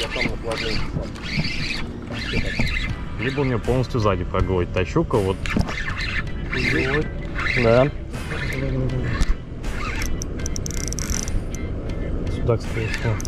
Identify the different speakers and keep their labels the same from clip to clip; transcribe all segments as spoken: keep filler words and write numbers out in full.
Speaker 1: Либо у меня полностью сзади проглотит. Та щука вот. Да. Сюда, кстати.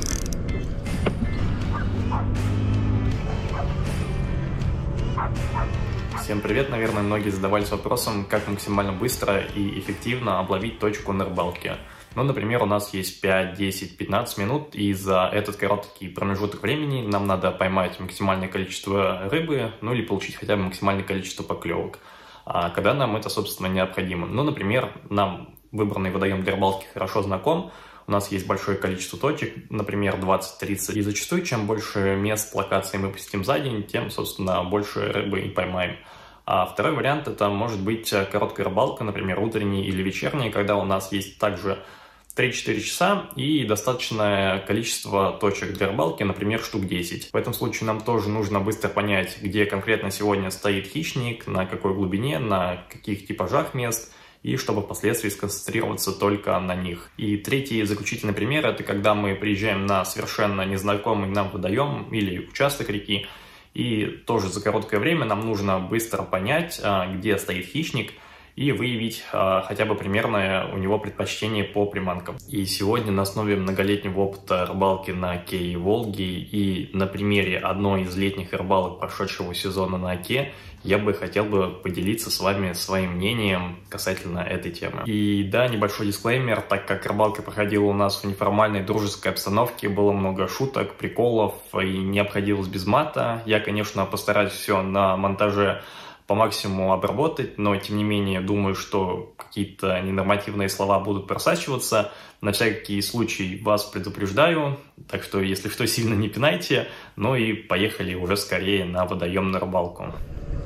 Speaker 2: Всем привет! Наверное, многие задавались вопросом, как максимально быстро и эффективно обловить точку на рыбалке. Ну, например, у нас есть пять, десять, пятнадцать минут, и за этот короткий промежуток времени нам надо поймать максимальное количество рыбы, ну или получить хотя бы максимальное количество поклевок. А когда нам это, собственно, необходимо? Ну, например, нам выбранный водоем для рыбалки хорошо знаком, у нас есть большое количество точек, например, двадцать-тридцать, и зачастую, чем больше мест локаций мы посетим за день, тем, собственно, больше рыбы и поймаем. А второй вариант — это может быть короткая рыбалка, например, утренняя или вечерняя, когда у нас есть также три-четыре часа и достаточное количество точек для рыбалки, например, штук десять. В этом случае нам тоже нужно быстро понять, где конкретно сегодня стоит хищник, на какой глубине, на каких типажах мест, и чтобы впоследствии сконцентрироваться только на них. И третий заключительный пример — это когда мы приезжаем на совершенно незнакомый нам водоем или участок реки, и тоже за короткое время нам нужно быстро понять, где стоит хищник, и выявить а, хотя бы примерное у него предпочтение по приманкам. И сегодня на основе многолетнего опыта рыбалки на Оке и Волге и на примере одной из летних рыбалок прошедшего сезона на Оке я бы хотел бы поделиться с вами своим мнением касательно этой темы. И да, небольшой дисклеймер, так как рыбалка проходила у нас в неформальной дружеской обстановке, было много шуток, приколов и не обходилось без мата. Я, конечно, постараюсь все на монтаже по максимуму обработать, но тем не менее думаю, что какие-то ненормативные слова будут просачиваться. На всякий случай вас предупреждаю, так что если что, сильно не пинайте, ну и поехали уже скорее на водоем на рыбалку.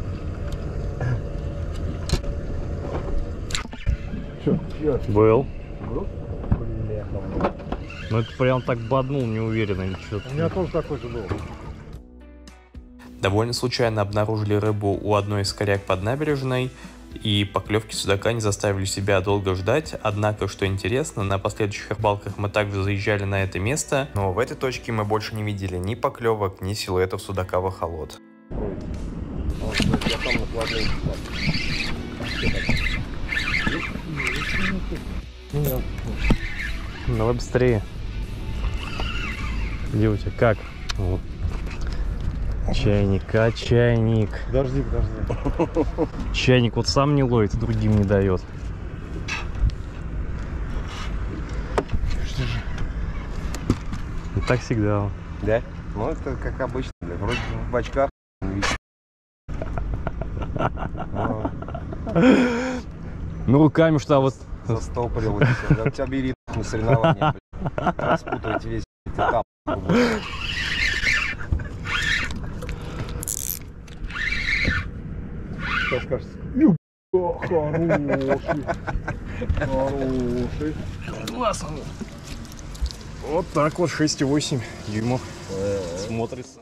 Speaker 1: Был. Ну это прям так боднул неуверенно.
Speaker 3: У меня тоже такой же был.
Speaker 2: Довольно случайно обнаружили рыбу у одной из коряк под набережной, и поклевки судака не заставили себя долго ждать. Однако, что интересно, на последующих рыбалках мы также заезжали на это место, но в этой точке мы больше не видели ни поклевок, ни силуэтов судака в охолот.
Speaker 1: Давай быстрее. Где у тебя? Как? Вот. Чайник, а чайник.
Speaker 3: Подожди, подожди.
Speaker 1: Чайник вот сам не ловит, другим не дает.
Speaker 3: Что же?
Speaker 1: И так всегда.
Speaker 3: Да? Ну это как обычно. Вроде в очках.
Speaker 1: Ну руками что вот.
Speaker 3: Застопорил. У тебя бери на соревнования. Распутывайте весь этап. Что скажешь? Хороший. Хороший.
Speaker 1: Класс. Вот так вот шесть и восемь дюймов смотрится.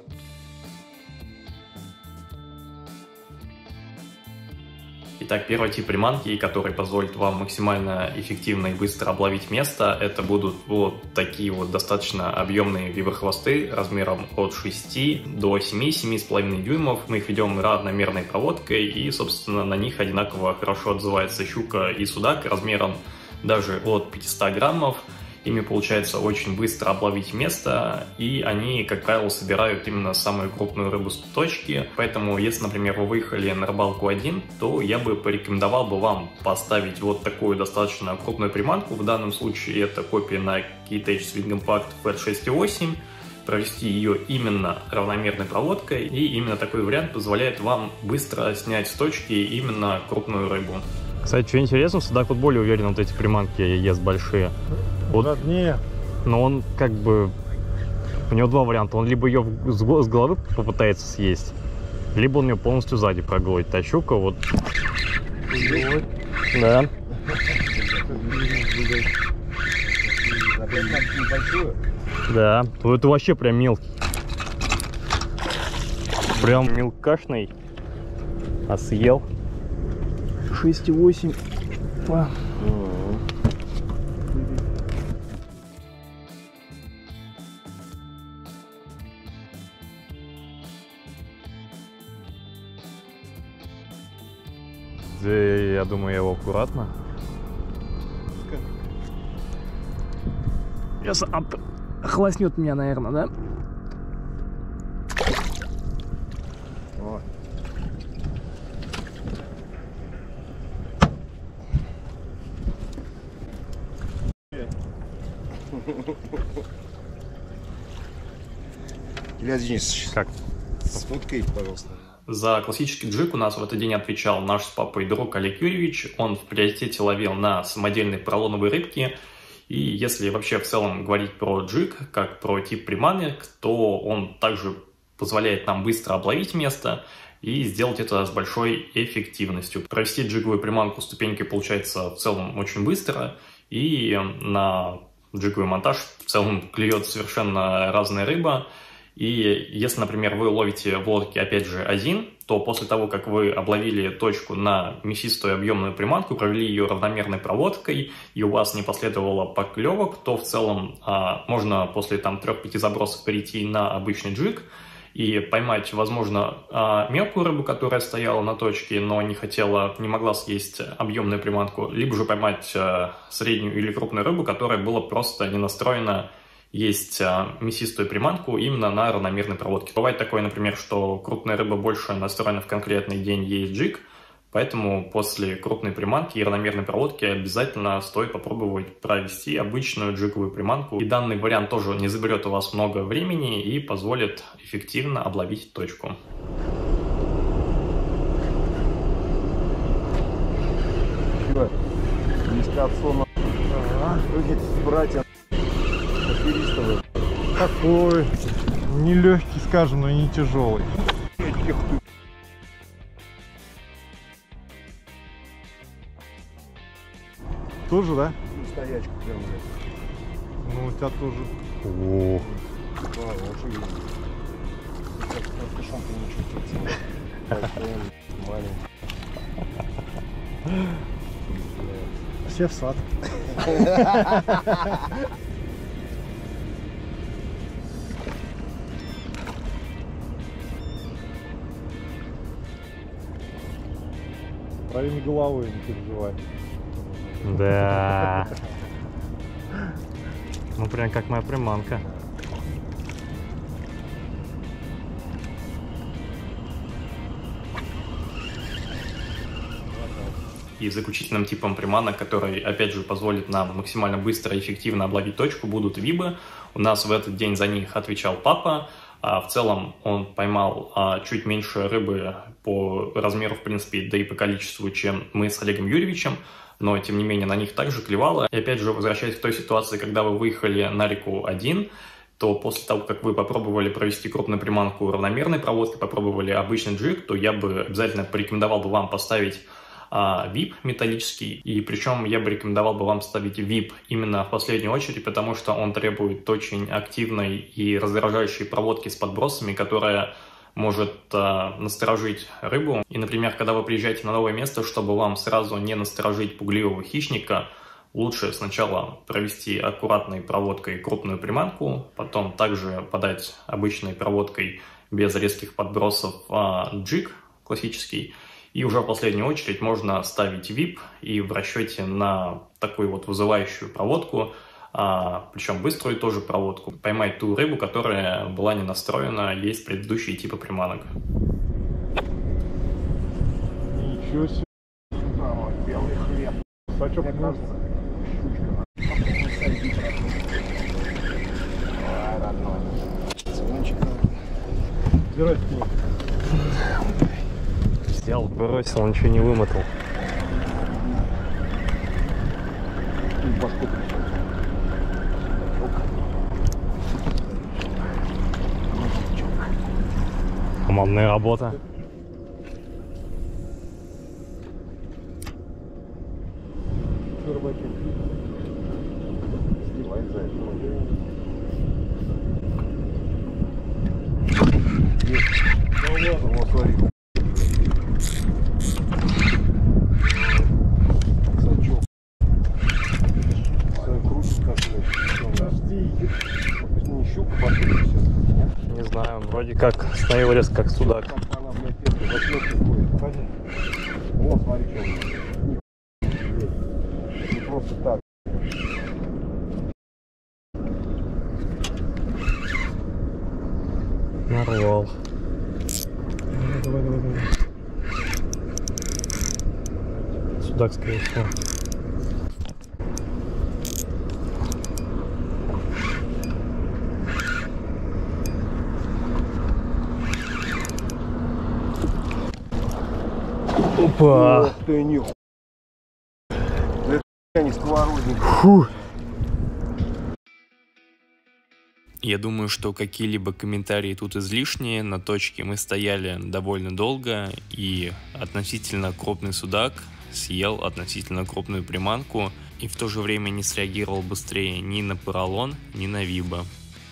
Speaker 2: Итак, первый тип приманки, который позволит вам максимально эффективно и быстро обловить место, это будут вот такие вот достаточно объемные виброхвосты размером от шести до семи-семи с половиной дюймов. Мы их ведем равномерной проводкой, и, собственно, на них одинаково хорошо отзывается щука и судак размером даже от пятисот граммов. Ими получается очень быстро обловить место, и они, как правило, собирают именно самую крупную рыбу с точки. Поэтому, если, например, вы выехали на рыбалку один, то я бы порекомендовал бы вам поставить вот такую достаточно крупную приманку. В данном случае это копия на Keitech Swing Impact эф шесть и восемь. Провести ее именно равномерной проводкой, и именно такой вариант позволяет вам быстро снять с точки именно крупную рыбу.
Speaker 1: Кстати, что интересно, судак вот более уверен, вот эти приманки ест большие. Вот,
Speaker 3: не.
Speaker 1: но он как бы, у него два варианта, он либо ее с головы попытается съесть, либо он ее полностью сзади проглотит. А щука вот. Да. Да. Вот это вообще прям мелкий. Прям мелкашный. А съел. шесть и восемь. Я думаю, я его аккуратно. Сейчас хлестнет меня, наверное, да?
Speaker 3: О. Илья Денисович,
Speaker 1: Как?
Speaker 3: с уткой, пожалуйста.
Speaker 2: За классический джиг у нас в этот день отвечал наш с папой друг Олег Юрьевич. Он в приоритете ловил на самодельные поролоновые рыбки. И если вообще в целом говорить про джиг, как про тип приманок, то он также позволяет нам быстро обловить место и сделать это с большой эффективностью. Провести джиговую приманку ступенькой получается в целом очень быстро, и на джиговый монтаж в целом клюет совершенно разная рыба. И если, например, вы ловите в лодке, опять же, один, то после того, как вы обловили точку на мясистую объемную приманку, провели ее равномерной проводкой, и у вас не последовало поклевок, то в целом а, можно после там трех-пяти забросов перейти на обычный джиг и поймать, возможно, а, мелкую рыбу, которая стояла на точке, но не хотела, не могла съесть объемную приманку, либо же поймать а, среднюю или крупную рыбу, которая была просто не настроена есть а, мясистую приманку именно на равномерной проводке. Бывает такое, например, что крупная рыба больше настроена в конкретный день есть джиг, поэтому после крупной приманки и равномерной проводки обязательно стоит попробовать провести обычную джиговую приманку. И данный вариант тоже не заберет у вас много времени и позволит эффективно обловить точку.
Speaker 3: Братья.
Speaker 4: Такой нелегкий, скажем, но и не тяжелый. Тоже, да?
Speaker 3: Стоячка прям, блядь.
Speaker 4: Ну, у тебя тоже.
Speaker 1: О,
Speaker 3: Да, вообще. Как кашон ты не чувствуется. Маленький.
Speaker 4: Все в сад. Правильно головой, не переживай.
Speaker 1: да. Ну, прям как моя приманка.
Speaker 2: И заключительным типом приманок, который, опять же, позволит нам максимально быстро и эффективно обловить точку, будут вибы. У нас в этот день за них отвечал папа. А в целом он поймал а, чуть меньше рыбы по размеру, в принципе, да и по количеству, чем мы с Олегом Юрьевичем. Но, тем не менее, на них также клевало. И, опять же, возвращаясь к той ситуации, когда вы выехали на реку один, то после того, как вы попробовали провести крупную приманку равномерной проводкой, попробовали обычный джиг, то я бы обязательно порекомендовал бы вам поставить а, вип металлический. И причем я бы рекомендовал бы вам ставить вип именно в последнюю очередь, потому что он требует очень активной и раздражающей проводки с подбросами, которая может а, насторожить рыбу. И, например, когда вы приезжаете на новое место, чтобы вам сразу не насторожить пугливого хищника, лучше сначала провести аккуратной проводкой крупную приманку, потом также подать обычной проводкой без резких подбросов а, джиг классический. И уже в последнюю очередь можно ставить вип и в расчете на такую вот вызывающую проводку, а, причем быструю тоже проводку, поймать ту рыбу, которая была не настроена, есть предыдущие типы приманок.
Speaker 4: Ничего себе.
Speaker 3: Да, вот белый хлеб.
Speaker 4: Сачок,
Speaker 3: Мне кажется, ой, родной. Цунчик.
Speaker 4: Забирай его.
Speaker 1: Взял, бросил, он ничего не вымотал.
Speaker 3: И башку причем.
Speaker 1: Командная работа.
Speaker 3: Сливай за это. Есть. Вот, смотри. Сачок. Все крутит как-то.
Speaker 4: Подожди.
Speaker 3: Не щука, башка сейчас.
Speaker 1: Не знаю, вроде как остановил резко, как судак.
Speaker 3: Она, блядь, это, восьмерки ходит. Вот, смотри, что у меня. Не просто так.
Speaker 1: Нарвал.
Speaker 4: Давай, давай, давай.
Speaker 1: Судак, скорее всего. Опа!
Speaker 3: Ох ты, нихуя. Это не сковородник.
Speaker 1: Фу.
Speaker 2: Я думаю, что какие-либо комментарии тут излишние. На точке мы стояли довольно долго, и относительно крупный судак съел относительно крупную приманку и в то же время не среагировал быстрее ни на поролон, ни на виба.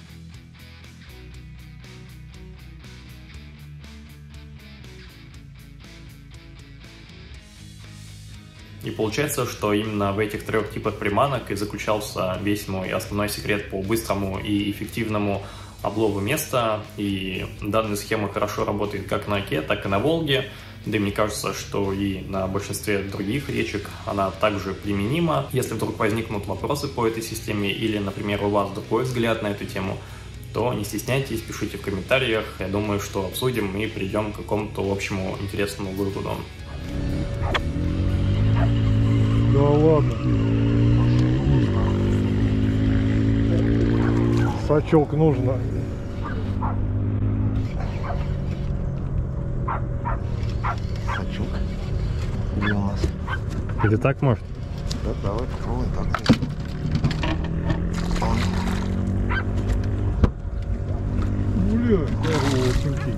Speaker 2: И получается, что именно в этих трех типах приманок и заключался весь мой основной секрет по быстрому и эффективному облову места. И данная схема хорошо работает как на Оке, так и на Волге. Да и мне кажется, что и на большинстве других речек она также применима. Если вдруг возникнут вопросы по этой системе или, например, у вас другой взгляд на эту тему, то не стесняйтесь, пишите в комментариях. Я думаю, что обсудим и придем к какому-то общему интересному выводу.
Speaker 4: Да ладно. Сачок нужно.
Speaker 3: Сачок. Где у нас?
Speaker 1: Или так может?
Speaker 3: Да, давай попробуем так.
Speaker 4: Бля, здорово, сумки.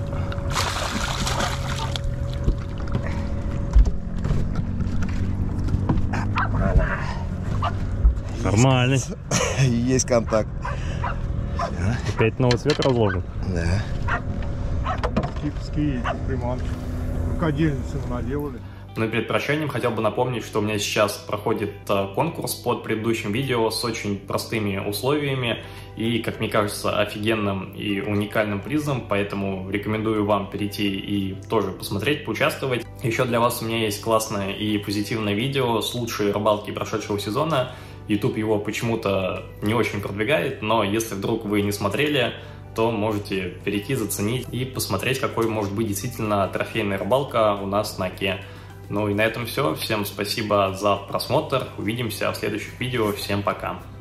Speaker 1: Нормальный.
Speaker 3: Есть контакт.
Speaker 1: Опять новый цвет разложен.
Speaker 3: Да.
Speaker 4: Скипские эти приманки. Рукодельницы мы наделали.
Speaker 2: Но перед прощанием хотел бы напомнить, что у меня сейчас проходит конкурс под предыдущим видео с очень простыми условиями и, как мне кажется, офигенным и уникальным призом, поэтому рекомендую вам перейти и тоже посмотреть, поучаствовать. Еще для вас у меня есть классное и позитивное видео с лучшей рыбалки прошедшего сезона. YouTube его почему-то не очень продвигает, но если вдруг вы не смотрели, то можете перейти, заценить и посмотреть, какой может быть действительно трофейная рыбалка у нас на Оке. Ну и на этом все. Всем спасибо за просмотр. Увидимся в следующих видео. Всем пока.